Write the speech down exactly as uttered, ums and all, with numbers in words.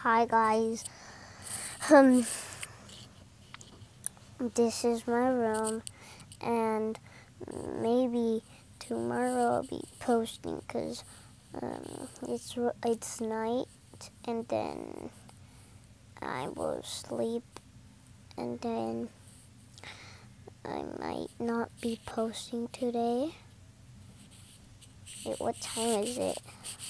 Hi guys. Um, this is my room, and maybe tomorrow I'll be posting because um, it's it's night, and then I will sleep, and then I might not be posting today. Wait, what time is it?